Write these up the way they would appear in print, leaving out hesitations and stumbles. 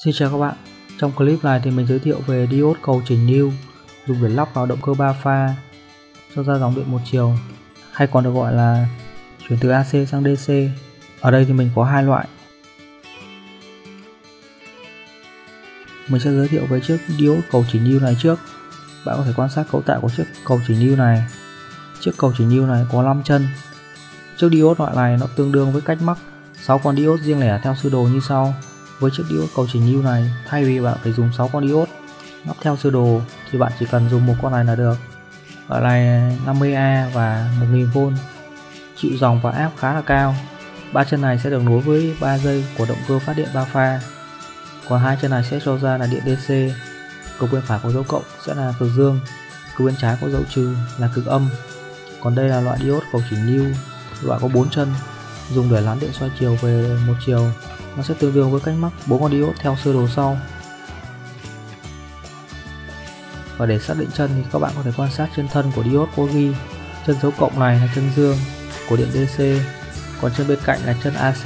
Xin chào các bạn. Trong clip này thì mình giới thiệu về diode cầu chỉnh new dùng để lắp vào động cơ 3 pha cho ra dòng điện một chiều, hay còn được gọi là chuyển từ AC sang DC. Ở đây thì mình có hai loại. Mình sẽ giới thiệu về chiếc diode cầu chỉnh new này trước. Bạn có thể quan sát cấu tạo của chiếc cầu chỉnh new này. Chiếc cầu chỉnh new này có 5 chân. Chiếc diode loại này nó tương đương với cách mắc 6 con diode riêng lẻ theo sơ đồ như sau. Với chiếc diode cầu chỉnh new này, thay vì bạn phải dùng 6 con diode lắp theo sơ đồ thì bạn chỉ cần dùng một con này là được. Loại này 50A và 1000V, chịu dòng và áp khá là cao. Ba chân này sẽ được nối với 3 dây của động cơ phát điện 3 pha. Còn hai chân này sẽ cho ra là điện DC. Cực bên phải có dấu cộng sẽ là cực dương, cực bên trái có dấu trừ là cực âm. Còn đây là loại diode cầu chỉnh new, loại có 4 chân, dùng để lán điện xoay chiều về một chiều. Nó sẽ tương đương với cách mắc 4 con diode theo sơ đồ sau. Và để xác định chân thì các bạn có thể quan sát trên thân của diode có ghi chân dấu cộng này là chân dương của điện DC, còn chân bên cạnh là chân AC.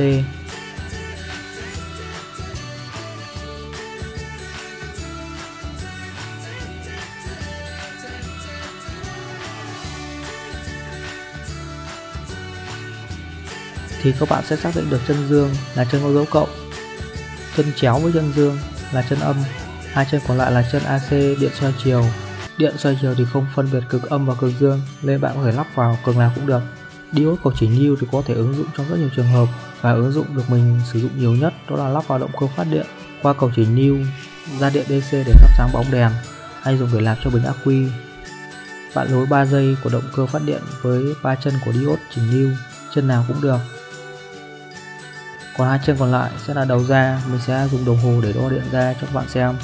Thì các bạn sẽ xác định được chân dương là chân có dấu cộng, chân chéo với chân dương là chân âm, hai chân còn lại là chân AC điện xoay chiều. Điện xoay chiều thì không phân biệt cực âm và cực dương nên bạn có thể lắp vào cực nào cũng được. Diode cầu chỉnh new thì có thể ứng dụng trong rất nhiều trường hợp, và ứng dụng được mình sử dụng nhiều nhất đó là lắp vào động cơ phát điện qua cầu chỉnh new ra điện DC để thắp sáng bóng đèn, hay dùng để làm cho bình ắc quy. Bạn nối 3 dây của động cơ phát điện với 3 chân của diode chỉnh new, chân nào cũng được. Còn hai chân còn lại sẽ là đầu ra, mình sẽ dùng đồng hồ để đo điện ra cho các bạn xem.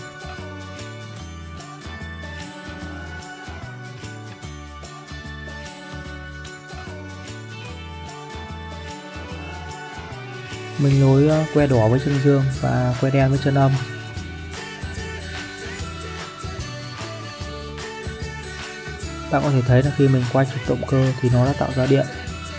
Mình nối que đỏ với chân dương và que đen với chân âm. Bạn có thể thấy là khi mình quay trục động cơ thì nó đã tạo ra điện.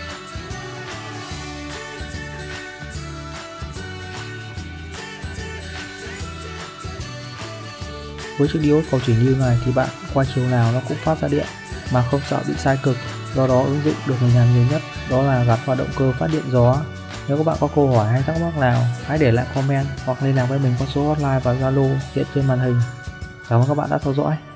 Với chiếc diode cầu chỉnh new này thì bạn quay chiều nào nó cũng phát ra điện mà không sợ bị sai cực. Do đó ứng dụng được mình làm nhiều nhất đó là gắn vào động cơ phát điện gió. Nếu các bạn có câu hỏi hay thắc mắc nào, hãy để lại comment hoặc liên lạc với mình qua số hotline và Zalo hiện trên màn hình. Cảm ơn các bạn đã theo dõi.